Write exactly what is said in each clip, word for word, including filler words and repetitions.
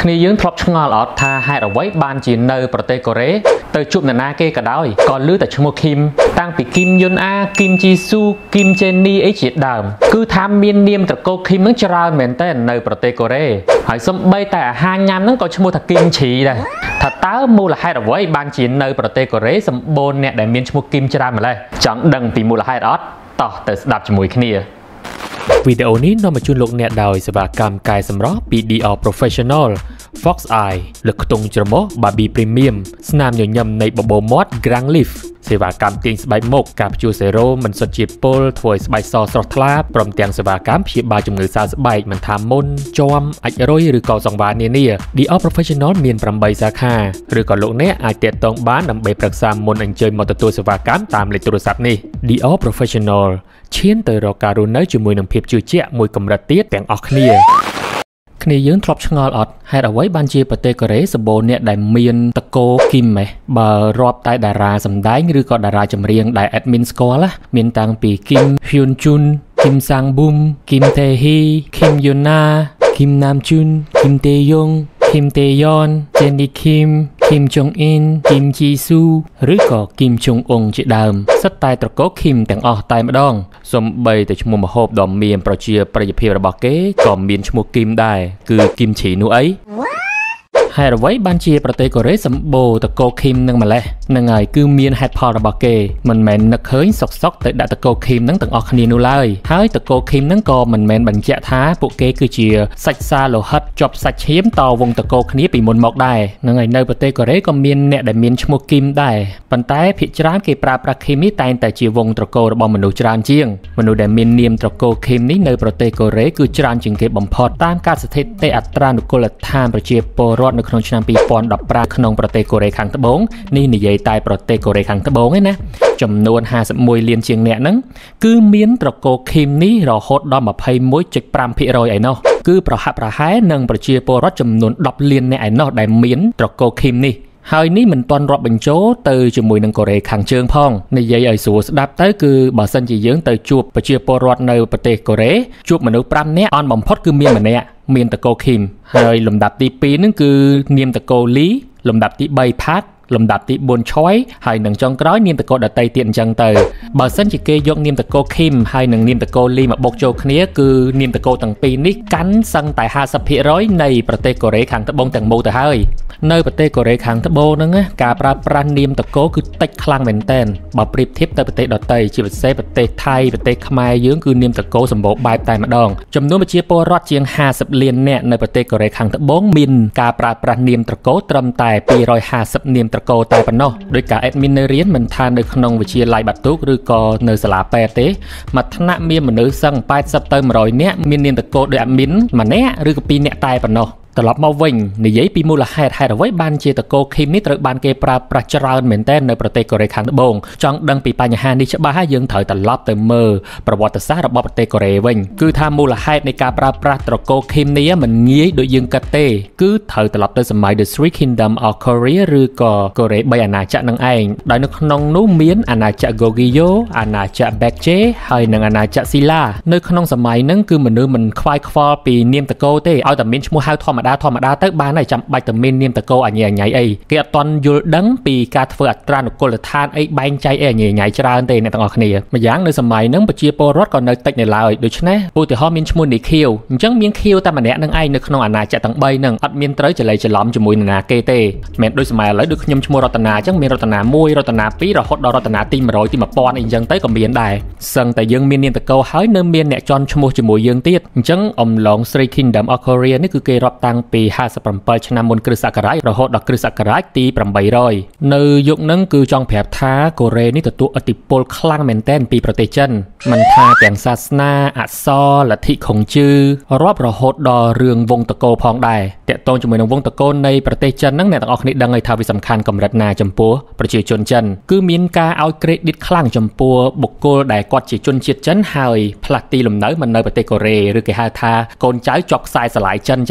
គ្នាយើងធ្លាប់ឆ្ងល់អត់ថាហេតុអ្វីបានជានៅប្រទេសកូរ៉េទៅជួបនរណាគេក៏ដោយក៏ឮតែឈ្មោះគីមតាំងពីគីមយុនអាគីមជីស៊ូគីមជេនីអីជាដើមគឺថាមាននាមត្រកូលគីមនឹងច្រើនមែនតើនៅប្រទេសកូរ៉េហើយសូម្បីតែអាហារញ៉ាំនឹងក៏ឈ្មោះថាគីមឈីដែរថាតើមូលហេតុអ្វីបានជានៅប្រទេសកូរ៉េសម្បូរអ្នកដែលមានឈ្មោះគីមច្រើនម្ល៉េះចង់ដឹងពីមូលហេតុអត់តោះទៅស្ដាប់ជាមួយគ្នាវីដេអូនេះនាំមកជូនលោកអ្នកដោយសេវាកម្មកែសម្រស់ពី ឌី អរ Professional Fox Eye លើកខ្ទង់ច្រមុះ Barbie Premium ស្នាមញញឹមនៃបបោមាត់ Grand Lift សេវាកម្មទាញស្បែកមុខការព្យួរសេរ៉ូមិនសុទ្ធជាតិពុលធ្វើឲ្យស្បែកសស្រស់ថ្លាព្រមទាំងសេវាកម្មព្យាបាលជំងឺសើស្បែកមិនថាមុនជាំអាចរុយឬក៏សង្វារនានា ឌី អរ Professional មានប្រាំបីសាខាឬក៏លោកអ្នកអាចទាក់ទងបានដើម្បីប្រឹក្សាមុនអញ្ជើញមកទទួលសេវាកម្មតាមលេខទូរស័ព្ទនេះ ឌី អរ Professional ឈានទៅរកការរស់នៅជាមួយនឹងភាពជឿជាក់មួយកម្រិតទៀតទាំងអស់គ្នាគ្នាយើងធ្លាប់ឆ្ងល់អត់ហេតុអ្វីបានជាប្រទេសកូរ៉េសម្បូរអ្នកដែលមានតកូគីមហ៎បើរាប់តែតារាសម្ដែងឬក៏តារាចម្រៀងដែល admin ស្គាល់ណាមានតាំងពីគីមហ៊យុនជុនគីមសាំងប៊ុមគីមតេហ៊ីគីមយុនណាគីមណាមជុនគីមតេយុងគីមតេយ៉នជេនីគីមគីមចុងអ៊ីនគីមជីស៊ូឬក៏គីមជុងអ៊ុងជាដើមសិតតែត្រកូលគីមទាំងអស់តែម្ដងសូម្បីតែឈ្មោះម្ហូបដ៏មានប្រជាប្រិយភាពរបស់គេក៏មានឈ្មោះគីមដែរគឺគីមឈីនោះអីហេតុអ្វីបានជាប្រទេសកូរ៉េសម្បូរតកូលគីមនឹងម្លេះនឹងហើយគឺមានហេតុផលរបស់គេមិនមែននឹកឃើញសុកសុកទៅដាក់តកូលគីមនឹងទាំងអស់គ្នានោះឡើយហើយតកូលគីមនឹងក៏មិនមែនបញ្ជាក់ថាពួកគេគឺជាសាច់សាលោហិតជាប់សាច់ឈាមតវងតកូលគ្នាពីមុនមកដែរនឹងហើយនៅប្រទេសកូរ៉េក៏មានអ្នកដែលមានឈ្មោះគីមដែរប៉ុន្តែភាគច្រើនគេប្រើប្រាស់គីមនេះតែងតែជាវងត្រកូលរបស់មនុស្សច្រើនជាងមនុស្សដែលមាននាមត្រកូលគីមនេះនៅប្រទេសកូរ៉េគឺច្រើនជាងគេបំផុតតាមការស្ថិតិអត្រានុកូលដ្ឋានប្រជាពលរដ្ឋនៅក្នុងឆ្នាំពីរពាន់ដប់ប្រាំក្នុងប្រទេសកូរ៉េខាងត្បូងនេះនិយាយតែប្រទេសកូរ៉េខាងត្បូងឯណាចំនួនห้าสิบเอ็ดលានជាងអ្នកហ្នឹងគឺមានត្រកូលគីមនេះរហូតដល់ยี่สิบเอ็ดจุดห้าเปอร์เซ็นต์ ឯណោះគឺប្រហាក់ប្រហែលនឹងប្រជាពលរដ្ឋចំនួនដប់លានអ្នកឯណោះដែលមានត្រកូលគីមនេះហើយនេះមិនទាន់រាប់បញ្ចូលទៅជាមួយនឹងកូរ៉េខាងជើងផងនិយាយឲ្យស្រួលស្ដាប់ទៅគឺបើសិនជាយើងទៅជួបប្រជាពលរដ្ឋនៅប្រទេសកូរ៉េជួបមនុស្សប្រាំនាក់អន់បំផុតគឺមានម្នាក់មានតកូលគីមហើយលំដាប់ទីពីរហ្នឹងគឺនាមតកូលលីលំដាប់ទីបីផាតលំដាប់ទីបួនឆយហើយនឹងចុងក្រោយនាមតកូលដតីទៀតអញ្ចឹងទៅបើសិនជាគេយកនាមតកូលគីមហើយនឹងនាមតកូលលីមកបុកចូលគ្នាគឺនាមតកូលទាំងពីរនេះកាន់សឹងតែห้าสิบเปอร์เซ็นต์ នៃប្រទេសកូរ៉េខាងត្បូងទាំងមូលទៅហើយនៅប្រទេសកូរ៉េខាងត្បូងហ្នឹងការប្រើប្រាស់នាមតកូលគឺតិចខ្លាំងមែនទែនបើប្រៀបធៀបទៅប្រទេសដទៃជាពិសេសប្រទេសថៃប្រទេសខ្មែរយើងគឺនាមតកូលសម្បូរបែបតែម្ដងចំនួនប្រជាពលរដ្ឋជាងห้าสิบលាននាក់នៅប្រទេសកូរ៉េខាងត្បូងមានការប្រើប្រាស់នាមតកូលត្រឹមតែពីររយห้าสิบនាមតកូលតែប៉ុណ្ណោះដោយការ admin នៅរៀនមិនថានៅក្នុងវិទ្យាល័យបាត់ទូកឬក៏នៅសាលាពេទ្យទេមួយថ្នាក់មានមនុស្សសឹងแปดสิบទៅmột trămនាក់មាននាមតកូលដោយ admin ម្នាក់ឬក៏ពីរនាក់តែប៉ុណ្ណោះត្រឡប់មកវិញនិយាយពីមូលហេតុហេតុអ្វីបានជាតកូលគីមនេះត្រូវបានគេប្រើប្រាស់ច្រើនមែនទែននៅប្រទេសកូរ៉េខាងត្បូងចង់ដឹងពីបញ្ហានេះច្បាស់ហើយយើងត្រូវត្រឡប់ទៅមើលប្រវត្តិសាស្ត្ររបស់ប្រទេសកូរ៉េវិញគឺថាមូលហេតុនៃការប្រើប្រាស់តកូលគីមនេះមិនងាយដូចយើងគិតទេគឺត្រូវត្រឡប់ទៅសម័យ The Three Kingdom of Korea ឬក៏កូរ៉េបីអាណាចក្រនឹងឯងដោយនៅក្នុងនោះមានអាណាចក្រ Goguryeo អាណាចក្រ Baekje ហើយនិងអាណាចក្រ Silla នៅក្នុងសម័យហ្នឹងគឺមនុស្សមិនខ្វាយខ្វល់ពីនាមតកូលទេឲ្យតែមានឈ្មោះហៅធម្មតាធម្មតាទៅបានហើយចាំបាច់តែមាននាមតកូលអញ្ញាញ៉ៃអីគេអត់ទាន់យល់ដឹងពីការធ្វើអត្រានុកូលដ្ឋានអីបែងចែកអីអញ្ញាញ៉ៃច្រើនទេអ្នកទាំងអស់គ្នាម្យ៉ាងនៅសម័យហ្នឹងប្រជាពលរដ្ឋក៏នៅតិចនៅឡើយដូច្នេះឧទាហរណ៍មានឈ្មោះនីខៀវអញ្ចឹងមានខៀវតែម្នាក់នឹងឯងនៅក្នុងអាណាចក្រទាំងបីហ្នឹងអត់មានត្រូវចលែកច្រឡំជាមួយនរណាគេទេមិនដូចសម័យឥឡូវដូចខ្ញុំឈ្មោះរតនាអញ្ចឹងមានរតនាមួយរតនាពីររហូតដល់រតនាទីmột trămទីmột nghìnអីអញ្ចឹងទៅក៏មានដែរសឹងតែយើងមាននាមតកូលហើយនៅមានអ្នកចន់ឈ្មោះជាមួយយើងទៀតអញ្ចឹងអំឡុង Three Kingdom of Korea នេះគឺគេរាប់តាំងពីห้าสิบเจ็ดឆ្នាំមុនគ្រិស្តសករាជរហូតដល់គ្រិស្តសករាជទីแปดร้อยនៅយុគហ្នឹងគឺចង់ប្រាប់ថាកូរ៉េនេះទទួលឥទ្ធិពលខ្លាំងមែនទែនពីប្រទេសចិនមិនថាទាំងសាសនាអក្សរលទ្ធិខុងជឺរាប់រហូតដល់រឿងវងតកូលផងដែរតាក់ទងជាមួយនឹងវងតកូលនៃប្រទេសចិនហ្នឹងអ្នកទាំងអស់គ្នាដឹងហើយថាវាសំខាន់កម្រិតណាចំពោះប្រជាជនចិនគឺមានការឲ្យ credit ខ្លាំងចំពោះបុគ្គលដែលគាត់ជាជនជាតិចិនហើយផ្លាស់ទីលំនៅមិននៅប្រទេសកូរ៉េឬគេហៅថាកូនចៅជាប់ខ្សែស្រឡាយចិនអញ្ចឹងឲ្យតែ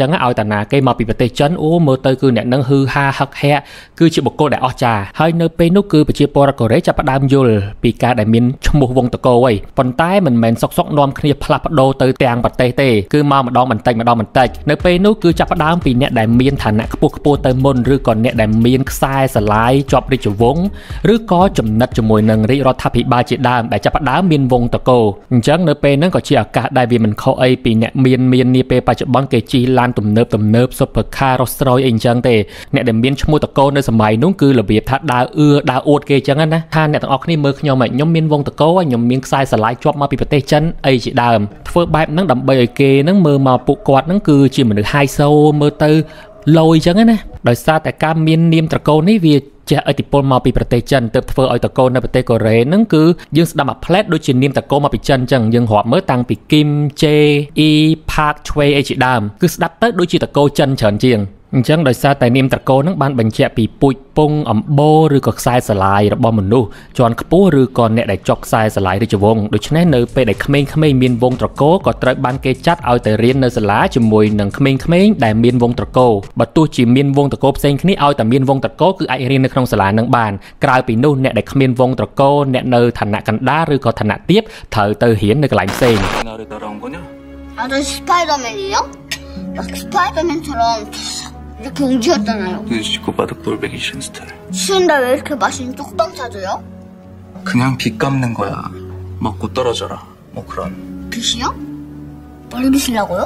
ណាគេមកពីប្រទេសចិនអូមើលទៅគឺអ្នកនឹងហឺហាហឹកហាក់គឺជាបុគ្គលដែលអស្ចារ្យហើយនៅពេលនោះគឺប្រជាពលរដ្ឋកូរ៉េចាប់ផ្ដើមយល់ពីការដែលមានឈ្មោះវង្សតកោហើយប៉ុន្តែមិនមែនសុកសុកនាំគ្នាផ្លាស់ប្ដូរទៅទាំងប្រទេសទេគឺមកម្ដងបន្តិចម្ដងបន្តិចនៅពេលនោះគឺចាប់ផ្ដើមពីអ្នកដែលមានឋានៈខ្ពស់ខ្ពស់ទៅមុនឬក៏អ្នកដែលមានខ្សែស្រឡាយជាប់រាជវង្សឬក៏ចំណិតជាមួយនឹងរាជរដ្ឋាភិបាលជាដើមដែលចាប់ផ្ដើមមានវង្សតកោអញ្ចឹងនៅពេលហ្នឹងក៏ជាឱកាសដែលវាមិនខុសអីពីអ្នកមានមាននាពេលបច្ចុប្បន្នគេជិះឡានទំនើបទំនើប Super Car Rolls-Royce អីអញ្ចឹងទេអ្នកដែលមានឈ្មោះតកោនៅសម័យនោះគឺរបៀបថាដើរអឿដើរអួតគេអញ្ចឹងណាថាអ្នកទាំងអស់គ្នាមើលខ្ញុំខ្ញុំមានវង្សតកោខ្ញុំមានខ្សែស្រឡាយជាប់មកពីប្រទេសចិនអីជាដើមធ្វើបែបហ្នឹងដើម្បីឲ្យគេហ្នឹងមើលមកពួកគាត់ហ្នឹងគឺជាមនុស្សហៃសូមើលទៅលយអញ្ចឹងណាដោយសារតែការមាននាមតកោនេះវាជះឥទ្ធិពលមកពីប្រទេសចិនទើបធ្វើឲ្យតកោនៅប្រទេសកូរ៉េហ្នឹងគឺយើងស្ដាប់អាផ្លែតដូចជានាមតកោមកពីចិនអញ្ចឹងយើងរាប់មើលតាំងពីគីមជេអ៊ីផាកឆ្វេអីជាដើមគឺស្ដាប់ទៅដូចជាតកោចិនច្រើនជាងអញ្ចឹងដោយសារតែនាមតកោហ្នឹងបានបញ្ជាក់ពីពូជពងអំបូរឬក៏ខ្សែស្រឡាយរបស់មនុស្សជាន់ខ្ពស់ឬក៏អ្នកដែលចុកខ្សែស្រឡាយរាជវង្សដូច្នេះនៅពេលដែលក្មេងៗមានវង្សតកោក៏ត្រូវបានគេចាត់ឲ្យទៅរៀននៅសាលាជាមួយនឹងក្មេងៗដែលមានវង្សតកោបើទោះជាមានវង្សតកោផ្សេងគ្នាឲ្យតែមានវង្សតកោគឺអាចរៀននៅក្នុងសាលានឹងបានក្រៅពីនោះអ្នកដែលគ្មានវង្សតកោអ្នកនៅឋានៈកណ្ដាលឬក៏ឋានៈទាបត្រូវទៅរៀននៅកន្លែងផ្សេង 이렇게 움직였잖아요. 주고받은 꼴배기 싫은 스타일. 싫은데 왜 이렇게 맛있는 뚝딱 찾아요? 그냥 빚 갚는 거야. 먹고 떨어져라. 뭐 그런. 빚이요? 머리 빚이라고요?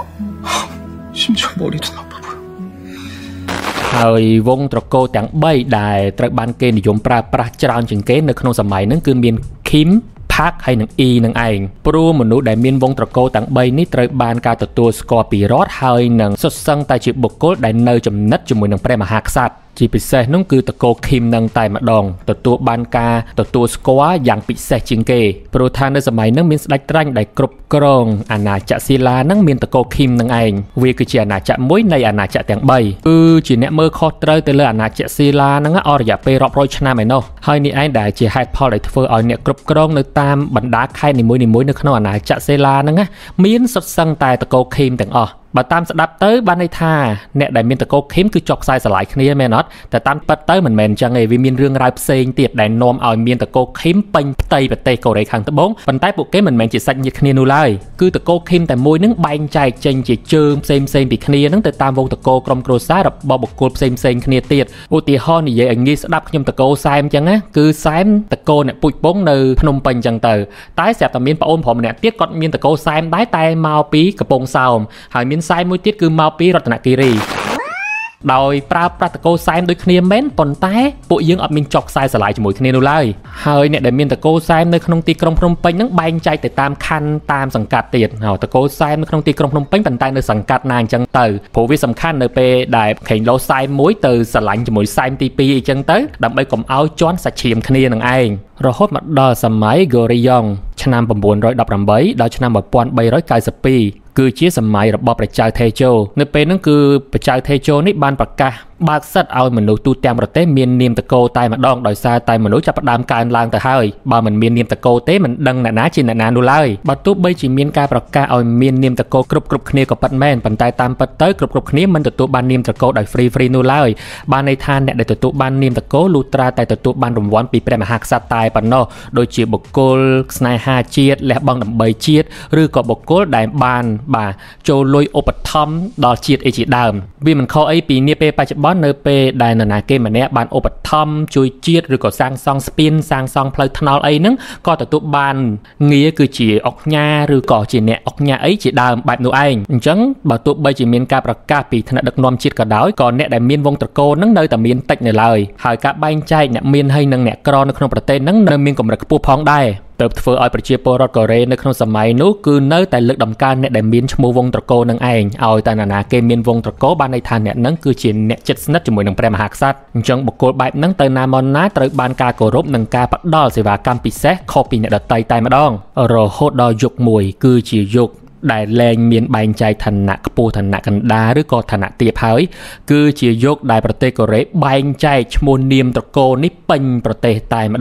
심지어 머리도 나빠 보여. ហើយវងត្រកោទាំង3ដែលត្រូវបានគេនិយមប្រើប្រាស់ច្រើនជាងគេនៅក្នុងសម័យហ្នឹងគឺមាន Kimផាកហើយនឹង E នឹងឯងព្រោះមនុស្សដែលមានវង្សត្រកោទាំង3នេះត្រូវបានការទទួលស្គាល់ពីរដ្ឋហើយនឹងសុទ្ធសឹងតែជាបុគ្គលដែលនៅចំណិតជាមួយនឹងព្រះមហាក្សត្រជាពិសេសនោះគឺតកោឃីមនឹងតែម្ដងទទួលបានការទទួលស្គាល់យ៉ាងពិសេសជាងគេព្រោះថានៅសម័យនោះមានស្ដេចត្រាញ់ដែលគ្រប់គ្រងអាណាចក្រស៊ីឡានឹងមានតកោឃីមនឹងឯងវាគឺជាអាណាចក្រមួយនៃអាណាចក្រទាំង3គឺជាអ្នកមើលខុសត្រូវទៅលើអាណាចក្រស៊ីឡានឹងអស់រយៈពេលរាប់រយឆ្នាំឯណោះហើយនេះឯងដែលជាហេតុផលដែលធ្វើឲ្យអ្នកគ្រប់គ្រងនៅតាមបណ្ដាខេត្តនីមួយៗនៅក្នុងអាណាចក្រស៊ីឡានឹងមានសុទ្ធសឹងតែតកោឃីមទាំងអស់បើតាមស្ដាប់ទៅបានន័យថាអ្នកដែលមានតកោឃីមគឺចុកខ្សែស្រឡាយគ្នាមែនអត់តែតាមពិតទៅមិនមែនអញ្ចឹងទេវាមានរឿងរ៉ាវផ្សេងទៀតដែលនាំឲ្យមានតកោឃីមពេញផ្ទៃប្រទេសកូរ៉េខាងត្បូងប៉ុន្តែពួកគេមិនមែនជាសាច់ញាតិគ្នានោះឡើយគឺតកោឃីមតែមួយនឹងបែងចែកចេញជាជើងផ្សេងផ្សេងពីគ្នានឹងទៅតាមវងតកោក្រុមគ្រួសាររបស់បុគ្គលផ្សេងផ្សេងគ្នាទៀតឧទាហរណ៍និយាយឲ្យងាយស្ដាប់ខ្ញុំតកោសែមអញ្ចឹងណាគឺសែមតកោអ្នកពូជពងនៅភ្នំពេញអញ្ចឹងទៅតែស្រាប់តែមានប្អូនប្រុសម្នាក់ទៀតគាត់មានតកោសែមដែរតែមកពីកំពង់សោមហើយមានសែមមួយទៀតគឺមកពីរតនគិរីដោយប្រើប្រាស់តកោសែមដូចគ្នាមែនប៉ុន្តែពួកយើងអត់មានចុកខ្សែស្រឡាយជាមួយគ្នានោះឡើយហើយអ្នកដែលមានតកោសែមនៅក្នុងទីក្រុងភ្នំពេញហ្នឹងបែងចែកទៅតាមខណ្ឌតាមសង្កាត់ទៀតហើយតកោសែមនៅក្នុងទីក្រុងភ្នំពេញប៉ុន្តែនៅសង្កាត់ណាអញ្ចឹងទៅព្រោះវាសំខាន់នៅពេលដែលខេងឡូសែមមួយទៅស្រឡាញ់ជាមួយសែមទី2អីចឹងទៅដើម្បីកុំឲ្យជន់សាច់ឈាមគ្នានឹងឯងរហូតមកដល់សម័យហ្គូរីយ៉ុងឆ្នាំ918ដល់ឆ្នាំ1392គឺជាសម័យរបស់ព្រះចៅថេជោនៅពេលហ្នឹងគឺព្រះចៅថេជោនេះបានប្រកាសបើកសិទ្ធឲ្យមនុស្សទូទាំងប្រទេសមាននាមតកោតែម្ដងដោយសារតែមនុស្សចាប់ផ្ដើមកើនឡើងទៅហើយបើមិនមាននាមតកោទេមិនដឹងអ្នកណាជាអ្នកណានោះឡើយបើទោះបីជាមានការប្រកាសឲ្យមាននាមតកោគ្រប់គ្រប់គ្នាក៏ពិតមែនប៉ុន្តែតាមពិតទៅគ្រប់គ្រប់គ្នាមិនទទួលបាននាមតកោដោយ free free នោះឡើយបានន័យថាអ្នកដែលទទួលបាននាមតកោលុះត្រាតែទទួលបានរង្វាន់ពីព្រះមហាក្សត្រតែប៉ុណ្ណោះដូចជាបុគ្គលស្នេហាជាតិលះបង់ដើម្បីជាតិឬក៏បុគ្គលដែលបានបាទចូលលុយឧបត្ថម្ភដល់ជាតិអីជាដើមវាមិនខុសអីពីនាពេលបច្ចុប្បន្ននៅពេលដែលនរណាគេម្នាក់បានឧបត្ថម្ភជួយជាតិឬក៏សាងសង់ស្ពានសាងសង់ផ្លូវថ្នល់អីហ្នឹងក៏ទទួលបានងារគឺជាអុកញ៉ាឬក៏ជាអ្នកអុកញ៉ាអីជាដើមបែបនោះឯងអញ្ចឹងបើទោះបីជាមានការប្រកាសពីថ្នាក់ដឹកនាំជាតិក៏ដោយក៏អ្នកដែលមានវង្សត្រកូលហ្នឹងនៅតែមានតិចនៅឡើយហើយការបែងចែកអ្នកមានហើយនិងអ្នកក្រនៅក្នុងប្រទេសហ្នឹងនៅមានកម្រិតខ្ពស់ផងដែរទើបធ្វើឲ្យប្រជាពលរដ្ឋកូរ៉េនៅក្នុងសម័យនោះគឺនៅតែលើកតម្កើងអ្នកដែលមានឈ្មោះវង្សត្រកូលនឹងឯងឲ្យតែណានាគេមានវង្សត្រកូលបានន័យថាអ្នកហ្នឹងគឺជាអ្នកជិតស្និទ្ធជាមួយនឹងព្រះមហាក្សត្រអញ្ចឹងបុគ្គលបែបហ្នឹងទៅណាមកណាត្រូវបានការគោរពនិងការផ្ដល់សេវាកម្មពិសេសខុសពីអ្នកដទៃតែម្ដងរហូតដល់យុគមួយគឺជាយុគដែលលែងមានបែងចែកឋានៈខ្ពស់ឋានៈកណ្ដាលឬក៏ឋានៈទាបហើយគឺជាយុគដែលប្រទេសកូរ៉េបែងចែកឈ្មោះនាមត្រកូលនេះពេញប្រទេសតែម្ដង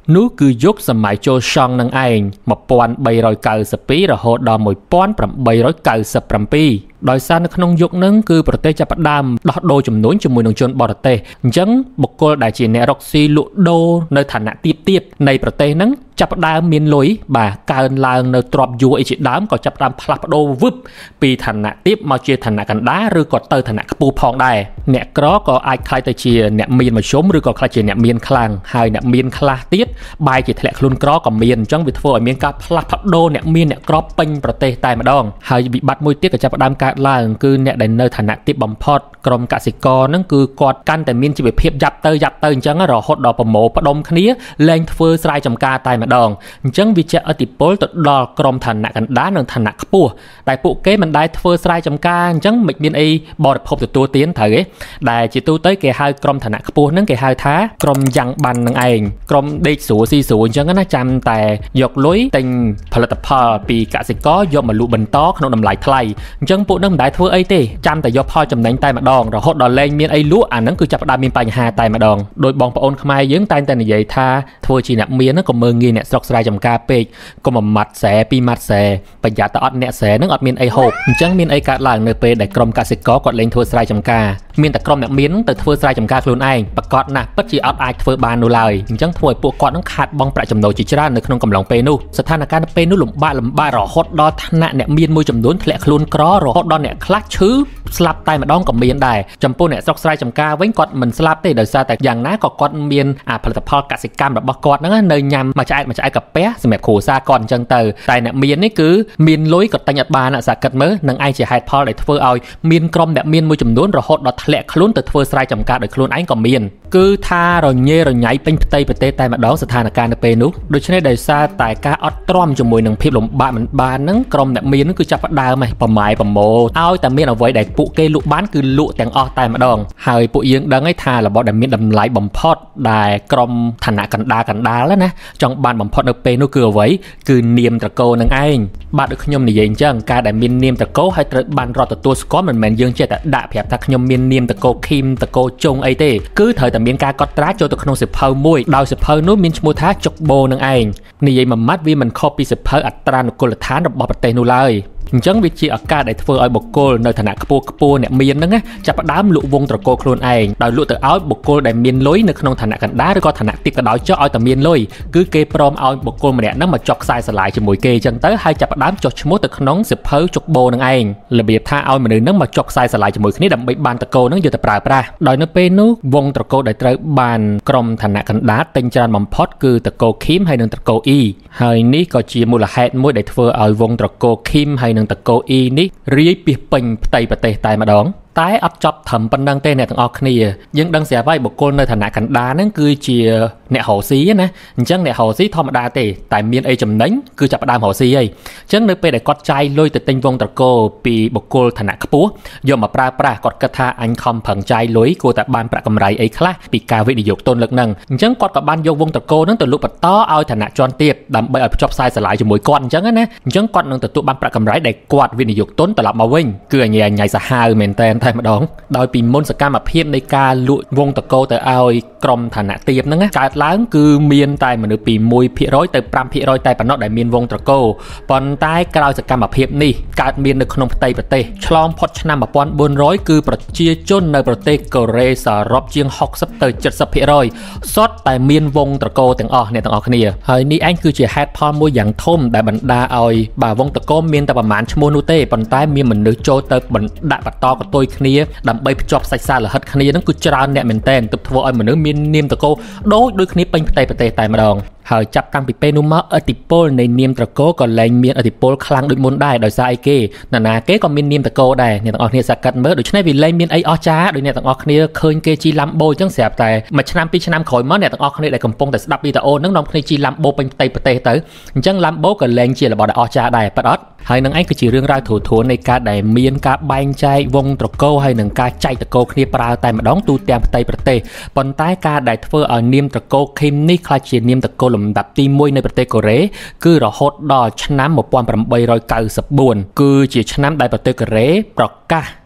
នោះគឺយុគសម័យចូលសង់នឹងឯងmột nghìn ba trăm chín mươi haiរហូតដល់một nghìn tám trăm chín mươi bảyដោយសារនៅក្នុងយុគនឹងគឺប្រទេសចាប់ផ្ដើមដោះដូរចំនួនជាមួយនឹងជនបរទេសអញ្ចឹងបុគ្គលដែលជាអ្នករកស៊ីលក់ដូរនៅឋានៈទាបទាបនៃប្រទេសហ្នឹងចាប់ផ្ដើមមានលុយបាទកើនឡើងនៅទ្រព្យយួរអីជាដើមក៏ចាប់ផ្ដើមផ្លាស់ប្ដូរវឹបពីឋានៈទាបមកជាឋានៈកណ្ដាលឬក៏ទៅឋានៈខ្ពស់ផងដែរអ្នកក្រក៏អាចខ្លាយទៅជាអ្នកមានមធ្យមឬក៏ខ្លាយជាអ្នកមានខ្លាំងហើយអ្នកមានខ្លះទៀតបែរជាធ្លាក់ខ្លួនក្រក៏មានអញ្ចឹងវាធ្វើឲ្យមានការផ្លាស់ប្ដូរអ្នកមានអ្នកក្រពេញប្រទេសតែម្ដងហើយវិបត្តិមួយទៀតក៏ចាប់ផ្ដើមកើតឡើងគឺអ្នកដែលនៅឋានៈទាបបំផុតក្រុមកសិករហ្នឹងគឺគាត់កាន់តែមានជីវភាពយ៉ាប់ទៅយ៉ាប់ទៅអញ្ចឹងរហូតដល់ប្រមូលផ្ដុំគ្នាលែងធ្វើស្រែចម្ការតែម្ដងអញ្ចឹងវាជាឥទ្ធិពលទៅដល់ក្រុមឋានៈកណ្ដាលនិងឋានៈខ្ពស់តែពួកគេមិនដែលធ្វើស្រែចម្ការអញ្ចឹងមិនមានអីបរិភោគទទួលទានត្រូវទេដែលជាទូទៅគេហៅក្រុមឋានៈខ្ពស់ហ្នឹងគេហៅថាក្រុមយ៉ាងបាននឹងឯងក្រុមដេកស្រួលស៊ីស្រួលអញ្ចឹងណាចាំតែយកលុយទិញផលិតផលពីកសិករយកមកលក់បន្តក្នុងតម្លៃថ្លៃអញ្ចឹងពួកហ្នឹងមិនដែលធ្វើអីទេចាំតែយកផលចំណេញតែម្ដងរហូតដល់លែងមានអីលក់អាហ្នឹងគឺចាប់ផ្ដើមមានបញ្ហាតែម្ដងដោយបងប្អូនខ្មែរយើងតែងតែនិយាយថាធ្វើជាអ្នកមានហ្នឹងក៏មើងងាយអ្នកស្រុកស្រែចម្ការពេកកុំមួយម៉ាត់ស្រែពីរម៉ាត់ស្រែប្រយ័ត្នតែអត់អ្នកស្រែហ្នឹងអត់មានអីហូបអញ្ចឹងមានអីកើតឡើងនៅពេលដែលក្រុមកសិករគាត់លែងធ្វើស្រែចម្ការមានតែក្រុមអ្នកមានហ្នឹងទៅធ្វើស្រែចម្ការខ្លួនឯងប្រកាសណាស់ពិតជាអត់អាចធ្វើបាននោះឡើយអញ្ចឹងធ្វើឲ្យពួកគាត់ហ្នឹងខាតបង់ប្រាក់ចំណូលជាច្រើននៅក្នុងកំឡុងពេលនោះស្ថានភាពនៅពេលនោះលំបាកលំបាករហូតដល់ថ្នាក់អ្នកមានមួយចំនួនធ្លាក់ខ្លួនក្ររហូតដល់អ្នកខ្លះឈឺស្លាប់តែម្ដងក៏មានដែរចំពោះអ្នកស្រុកស្រែចម្ការវិញគាត់មិនស្លាប់ទេដោយសារតែយ៉ាងណាក៏គាត់មានអាផលិតផលកសិកម្មរបស់គាត់ហ្នឹងនៅញ៉ាំមួយឆ្អែតមួយឆ្អែតកាពះសម្រាប់គ្រួសារគាត់អញ្ចឹងទៅតែអ្នកមាននេះគឺមានលុយក៏ទិញអត់បានអាសាគិតមើលនឹងឯងជាហេតុផលដែលធ្វើឲ្យមានក្រុមអ្នកមានមួយចំនួនរហូតដល់ធ្លាក់ខ្លួនទៅធ្វើស្រែចម្ការដោយខ្លួនឯងក៏មានគឺថារញ៉េរញ៉ៃពេញផ្ទៃប្រទេសតែម្ដងស្ថានភាពនៅពេលនោះដូច្នេះដោយសារតែការអត់ទ្រាំជាមួយនឹងភាពលំបាកមិនបានហ្នឹងក្រុមអ្នកមានហ្នឹងគឺចាប់ផ្ដើមឯងប្រម៉ាយប្រមូលឲ្យតែមានអ្វីដែលពួកគេលក់បានគឺលក់ទាំងអស់តែម្ដងហើយពួកយើងដឹងឯថារបស់ដែលមានតម្លៃបំផុតដែលក្រុមឋានៈកណ្ដាលកណ្ដាលណាចង់បានបំផុតនៅពេលនោះគឺអ្វីគឺនាមត្រកូលនឹងឯងបាទដូចខ្ញុំនិយាយអញ្ចឹងការដែលមាននាមត្រកូលហើយត្រូវបានរដ្ឋទទួលស្គាល់មិនមែនយើងចេះតែដាក់ប្រាប់ថាខ្ញុំមាននាមត្រកូលឃីមត្រកូលជុងអីទេគឺត្រូវតែមានការកត់ត្រាចូលទៅក្នុងសៀវភៅមួយដោយសៀវភៅនោះមានឈ្មោះថាចុកបូនឹងឯងនិយាយមួយម៉ាត់វាមិនខុសពីសៀវភៅអត្រានុកូលដ្ឋានរបស់ប្រទេសនោះឡើយអញ្ចឹងវាជាឱកាសដែលធ្វើឲ្យបុគ្គលនៅឋានៈខ្ពស់ខ្ពស់អ្នកមានហ្នឹងចាប់ផ្ដើមលក់វងត្រកូលខ្លួនឯងដោយលក់ទៅឲ្យបុគ្គលដែលមានលុយនៅក្នុងឋានៈកណ្ដាលឬក៏ឋានៈទាបក៏ដោយចុះឲ្យតែមានលុយគឺគេព្រមឲ្យបុគ្គលម្នាក់ហ្នឹងមកចុះខ្សែស្រឡាយជាមួយគេអញ្ចឹងទៅហើយចាប់ផ្ដើមចុះឈ្មោះទៅក្នុងសៀវភៅចុកបូនឹងឯងរបៀបថាឲ្យមនុស្សហ្នឹងមកចុះខ្សែស្រឡាយជាមួយគ្នាដើម្បីបានត្រកូលហ្នឹងយកទៅប្រើប្រាស់ដោយនៅពេលនោះវងត្រកូលដែលត្រូវបានក្រុមឋានៈកណ្ដាលទិញច្រើនបំផុតគឺត្រកូលឃីមហើយនិងត្រកូលអ៊ីហើយនេះក៏ជាមូលហេតុមួយដែលធ្វើឲ្យវងត្រកូលឃីមហើយនិងត្រកូលអ៊ីនេះរាយពាសពេញផ្ទៃប្រទេសតែម្ដងតែអត់ចប់ត្រឹមប៉ុណ្្នឹងទេអ្នកទាំងអស់គ្នាយើងដឹងស្រាប់ហើយបុគ្គលនៅឋានៈកណ្ដាលហ្នឹងគឺជាអ្នករកស៊ីណាអញ្ចឹងអ្នករកស៊ីធម្មតាទេតែមានអីចំណេញគឺចាប់ផ្ដើមរកស៊ីហើយអញ្ចឹងនៅពេលដែលគាត់ចាយលុយទៅទិញវងត្រកូលពីបុគ្គលឋានៈខ្ពស់យកមកប្រើប្រាស់គាត់គិតថាអញខំប្រឹងចាយលុយគួរតែបានប្រាក់កម្រៃអីខ្លះពីការវិនិយោគទុនលើកហ្នឹងអញ្ចឹងគាត់ក៏បានយកវងត្រកូលហ្នឹងទៅលក់បន្តឲ្យឋានៈជាន់ទាបដើម្បីឲ្យភ្ជាប់ខ្សែស្រឡាយជាមួយគាត់អញ្ចឹងណាអញ្ចឹងគាត់នឹងទទួលបានប្រាក់កម្រៃដែលគាត់វិនិយោគទុនត្រឡប់មកវិញគឺអញញ៉ៃសាហាវមែនតែនតែម្ដងដោយពីមុនសកម្មភាពនៃការលក់វងត្រកូលទៅឲ្យក្រុមឋានៈទាបហ្នឹងកើតឡើងគឺមានតែមនុស្សពីមួយភាគរយទៅប្រាំភាគរយតែប៉ុណ្ណោះដែលមានវងត្រកូលប៉ុន្តែក្រោយសកម្មភាពនេះកើតមាននៅក្នុងផ្ទៃប្រទេសឆ្លងផុតឆ្នាំmột nghìn bốn trămគឺប្រជាជននៅប្រទេសកូរ៉េសរុបជាងšedesátទៅседemdesátភាគរយសុទ្ធតែមានវងត្រកូលទាំងអស់អ្នកទាំងអស់គ្នាហើយនេះឯងគឺជាហេតុផលមួយយ៉ាងធំដែលបណ្ដាឲ្យបាទវងត្រកូលមានតែប្រមាណឈ្មោះនោះទេប៉ុន្តែមានមនុស្សចូលទៅបណ្ដាក់បន្តកតុយគ្នាដើម្បីភ្ជាប់សាច់សារលហិតគ្នានឹងគឺច្រើនអ្នកមែនតើទើបធ្វើឲ្យមនុស្សមាននាមត្រកូលដូចដូចគ្នាពេញផ្ទៃប្រទេសតែម្ដងហើយចាប់តាំងពីពេលនោះមកឥទ្ធិពលនៃនាមត្រកូលក៏លែងមានឥទ្ធិពលខ្លាំងដូចមុនដែរដោយសារអីគេណានាគេក៏មាននាមត្រកូលដែរអ្នកទាំងអស់គ្នាសាកឹតមើលដូច្នេះវាលែងមានអីអស្ចារ្យដោយអ្នកទាំងអស់គ្នាឃើញគេជីឡាំបូអញ្ចឹងស្រាប់តែមួយឆ្នាំពីរឆ្នាំក្រោយមកអ្នកទាំងអស់គ្នាដែលកំពុងតែស្ដាប់វីដេអូហ្នឹងនាំគ្នាជីឡាំបូពេញផ្ទៃប្រទេសទៅអញ្ចឹងឡាំបូក៏លែងជារបស់ដែលអស្ចារ្យដែរប៉ិតអត់ហើយនឹងឯងគឺជារឿងរ៉ាវធូរធួននៃការដែលមានការបែងចែកវងត្រកូលហើយនឹងការចែកត្រកូលគ្នាប្រើតែម្ដងទូទាំងផ្ទៃប្រទេសប៉ុន្តែការដែលធ្វើឲ្យនាមត្រកូលឃីមនេះខ្លះជានាមត្រកូលលំដាប់ទីមួយនៅប្រទេសកូរ៉េគឺរហូតដល់ឆ្នាំmột nghìn tám trăm chín mươi tưគឺជាឆ្នាំដែលប្រទេសកូរ៉េប្រកាស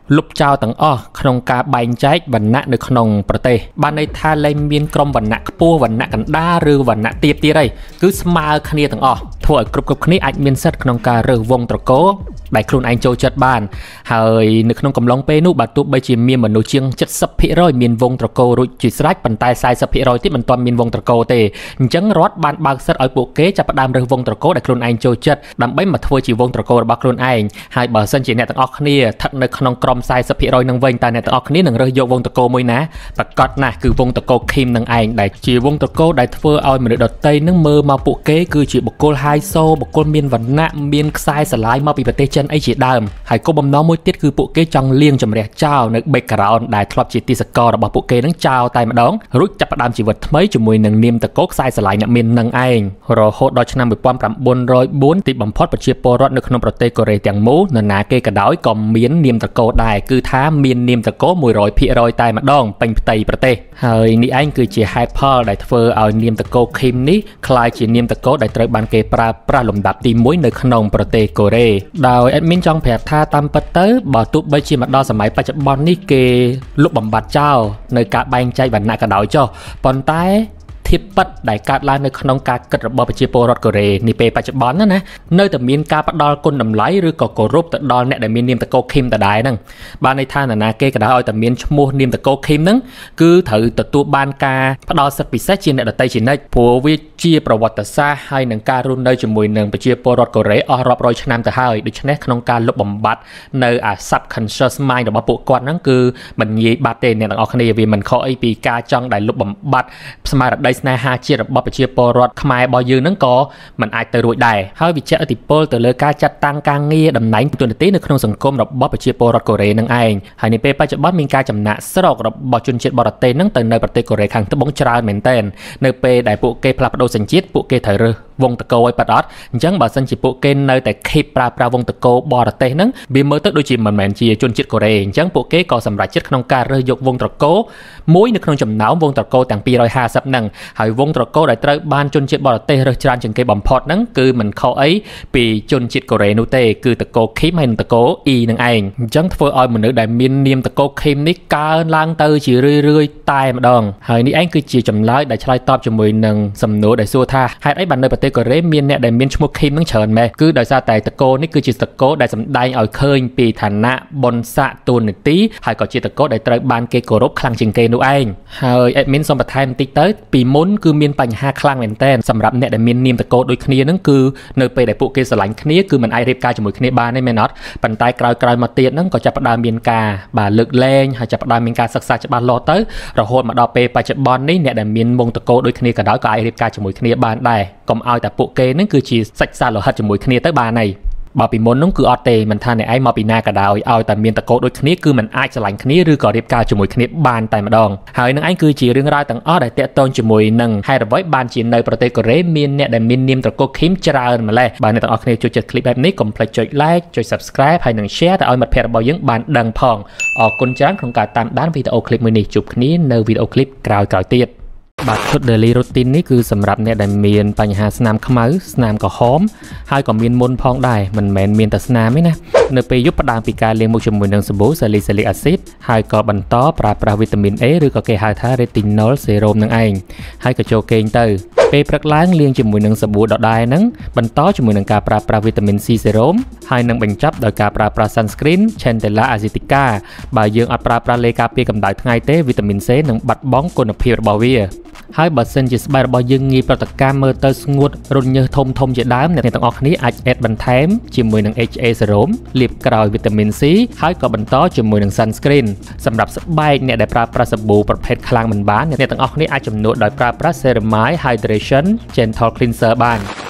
លុបចោលទាំងអស់ក្នុងការបែងចែកវណ្ណៈនៅក្នុងប្រទេសបានន័យថាលែងមានក្រុមវណ្ណៈខ្ពស់វណ្ណៈកណ្ដាលឬវណ្ណៈទាបទៀតហើយគឺស្មើគ្នាទាំងអស់ធ្វើឲ្យគ្រប់គ្រប់គ្នាអាចមានសិទ្ធិក្នុងការរើសវងត្រកូលដែលខ្លួនឯងចូលចិត្តបានហើយនៅក្នុងកំឡុងពេលនោះបើទោះបីជាមានមនុស្សជាងเจ็ดสิบភាគរយ មានវងត្រកូលរួចជាស្រេចប៉ុន្តែสี่สิบភាគរយទៀតមិនទាន់មានវងត្រកូលទេអញ្ចឹងរដ្ឋបានបើកសិទ្ធិឲ្យពួកគេចាប់ផ្ដើមរើសវងត្រកូលដែលខ្លួនឯងចូលចិត្តដើម្បីមកធ្វើជាវងត្រកូលរបស់ខ្លួនឯងហើយបើសិនជាអ្នកទាំងអស់គ្នាស្ថិតនៅក្នុងក្រុមสี่สิบភាគរយនឹងវិញតើអ្នកទាំងអស់គ្នានឹងរើសយកវងត្រកូលមួយណាប្រកាសណាស់គឺវងត្រកូលឃីមនឹងឯងដែលជាវងត្រកូលដែលធ្វើឲ្យមនុស្សដទៃនឹងមើលមកពួកគេគឺជាបុគ្គលហាយសូបុគ្គលមានវណ្ណៈមានខ្សែស្រឡាយមកពីប្រទេសចិនអីជាដើមហើយគោលបំណងមួយទៀតគឺពួកគេចង់លៀងជំរះចោលនៅ background ដែលធ្លាប់ជាទីសកលរបស់ពួកគេនឹងចោលតែម្ដងរួចចាប់ផ្ដើមជីវិតថ្មីជាមួយនឹងនាមតកោខ្សែស្រឡាយអ្នកមាននឹងឯងរហូតដល់ឆ្នាំnineteen oh fourទីបំផុតប្រជាពលរដ្ឋនៅក្នុងប្រទេសកូរ៉េទាំងមូលនរណាគេក៏ដោយក៏មាននាមតកោដែរគឺថាមាននាមតកោone hundredភាគរយតែម្ដងពេញផ្ទៃប្រទេសហើយនេះឯងគឺជាហេតុផលដែលធ្វើឲ្យនាមតកោឃីមនេះក្លាយជានាមតកោដែលត្រូវបានគេប្រើប្រាស់លំដាប់ទីoneនៅក្នុងប្រទេសកូរ៉េដោយ admin ចង់ប្រាប់ថាតាមពិតទៅបើទោះបីជាមកដល់សម័យបច្ចុប្បន្ននេះគេលុបបំបាត់ចោលនៅការបែងចែកវណ្ណៈក៏ដោយចុះប៉ុន្តែធៀបពិតដែលកើតឡើងនៅក្នុងការគិតរបស់ប្រជាពលរដ្ឋកូរ៉េនេះពេលបច្ចុប្បន្នណាណានៅតែមានការផ្ដល់គុណតម្លៃឬក៏គោរពទៅដល់អ្នកដែលមាននាមតកោឃីមដដែលហ្នឹងបានន័យថានរណាគេក៏ដោយឲ្យតែមានឈ្មោះនាមតកោឃីមហ្នឹងគឺត្រូវទទួលបានការផ្ដល់សិទ្ធិពិសេសជាអ្នកដទៃជានិច្ចព្រោះវាជាប្រវត្តិសាស្ត្រហើយនឹងការរស់នៅជាមួយនឹងប្រជាពលរដ្ឋកូរ៉េអស់រាប់រយឆ្នាំទៅហើយដូច្នេះក្នុងការលុបបំបាត់នៅអា subconscious mind របស់ពួកគាត់ហ្នឹងគឺមិនងាយបាត់ទេអ្នកទាំងអស់គ្នាវាមិនខុសអីពីការចង់ដែលលុបបំបាត់ស្មារតីស្នេហាជាតិរបស់ប្រជាពលរដ្ឋខ្មែររបស់យើងហ្នឹងក៏មិនអាចទៅរួចដែរហើយវាជះឥទ្ធិពលទៅលើការចាត់តាំងការងារតំណែងទូនាទីនៅក្នុងសង្គមរបស់ប្រជាពលរដ្ឋកូរ៉េនឹងឯងហើយនៅពេលបច្ចុប្បន្នមានការចំណាក់ស្រុករបស់ជនជាតិបរទេសហ្នឹងទៅនៅប្រទេសកូរ៉េខាងត្បូងច្រើនមែនទែននៅពេលដែលពួកគេផ្លាស់ប្ដូរសញ្ជាតិពួកគេត្រូវរើសវងតកោឲ្យប៉ាត់អត់អញ្ចឹងបើសិនជាពួកគេនៅតែ keep ប្រើប្រាស់វងតកោបរទេសហ្នឹងវាមើលទៅដូចជាមិនមែនជាជនជាតិកូរ៉េអញ្ចឹងពួកគេក៏សម្រេចចិត្តក្នុងការរើសយកវងតកោមួយនៅក្នុងចំណោមវងតកោទាំងtwo hundred fiftyហ្នឹងហើយវងតកោដែលត្រូវបានជនជាតិបរទេសរើសច្រើនជាងគេបំផុតហ្នឹងគឺមិនខុសអីពីជនជាតិកូរ៉េនោះទេគឺតកោឃីមហើយនិងតកោអ៊ីនឹងឯងអញ្ចឹងធ្វើឲ្យមនុស្សដែលមាននាមតកោឃីមនេះកើនឡើងទៅជារឿយរឿយតែម្ដងហើយនេះឯងគឺជាចម្លើយដែលឆ្លើយតបជាមួយនឹងសំណួរដែលសួរថាហេតុអីបាននៅប្រទេសកូរ៉េមានអ្នកដែលមានឈ្មោះឃីមនឹងច្រើនម៉េចគឺដោយសារតែតកោនេះគឺជាតកោដែលសម្ដែងឲ្យឃើញពីឋានៈបុណ្យស័ក្តិទូនាទីហើយក៏ជាតកោដែលត្រូវបានគេគោរពខ្លាំងជាងគេនោះឯងហើយ admin សូមបន្ថែមបន្តិចទៅពីមុនគឺមានបញ្ហាខ្លាំងមែនតើសម្រាប់អ្នកដែលមាននាមតកោដូចគ្នាហ្នឹងគឺនៅពេលដែលពួកគេស្រឡាញ់គ្នាគឺមិនអាចរៀបការជាមួយគ្នាបានទេមែនអត់ប៉ុន្តែក្រោយក្រោយមកទៀតហ្នឹងក៏ចាប់ផ្ដើមមានការបាទលើកលែងហើយចាប់ផ្ដើមមានការសិក្សាច្បាស់លាស់ទៅរហូតមកដល់ពេលបច្ចុប្បន្ននេះអ្នកដែលមានវងតកោដូចគ្នាក៏ដោយក៏អាចរៀបការជាមួយគ្នាបានដែរកុំឲ្យតែពួកគេហ្នឹងគឺជាសាច់សាលោហិតជាមួយគ្នាទៅបានហើយបើពីមុននោះគឺអត់ទេមិនថាអ្នកឯងមកពីណាក៏ដោយឲ្យតែមានតកោដូចគ្នាគឺមិនអាចឆ្លាញ់គ្នាឬក៏រៀបការជាមួយគ្នាបានតែម្ដងហើយនឹងឯងគឺជារឿងរ៉ាវទាំងអស់ដែលតាក់ទងជាមួយនឹងហេតុអ្វីបានជានៅប្រទេសកូរ៉េមានអ្នកដែលមាននាមតកោឃីមច្រើនម្ល៉េះបើអ្នកទាំងអស់គ្នាចូលចិត្ត clip បែបនេះកុំភ្លេចចុច like ចុច subscribe ហើយនិង share ទៅឲ្យមិត្តភ័ក្តិរបស់យើងបានដឹងផងអរគុណច្រើនក្នុងការតាមដានវីដេអូ clip មួយនេះជួបគ្នានៅវីដេអូ clip ក្រោយៗទៀតបាទ food daily routine នេះគឺសម្រាប់អ្នកដែលមានបញ្ហាស្នាមខ្មៅស្នាមក្រហមហើយក៏មានមុនផងដែរមិនមែនមានតែស្នាមទេណានៅពេលយប់ផ្ដើមពីការលាងមុខជាមួយនឹងសាប៊ូ salicylic acid ហើយក៏បន្តប្រើប្រាស់វីតាមីន A ឬក៏គេហៅថា retinol serum នឹងឯងហើយក៏ចូលគេងទៅពេលព្រឹកឡើងលាងជាមួយនឹងសាប៊ូដដែលហ្នឹងបន្តជាមួយនឹងការប្រើប្រាស់វីតាមីន C serum ហើយនឹងបញ្ចប់ដោយការប្រើប្រាស់ sunscreen Centella asiatica បើយើងអត់ប្រើប្រាស់លេការពារកម្ដៅថ្ងៃទេវីតាមីន C នឹងបាត់បង់គុណភាពរបស់វាហើយបើសិនជាស្បែករបស់យើងងាយប្រតិកម្មមើលទៅស្ងួតរញើសធំធំជាដើមអ្នកទាំងអស់គ្នាអាច add បន្ថែមជាមួយនឹង H A serum លាបក្រោយវីតាមីន C ហើយក៏បន្តជាមួយនឹង sunscreen សម្រាប់ស្បែកអ្នកដែលប្រើប្រាស់សាប៊ូប្រភេទខ្លាំងមិនបានអ្នកទាំងអស់គ្នាអាចជំនួសដោយប្រើប្រាស់ ceramide hydration gentle cleanser បាន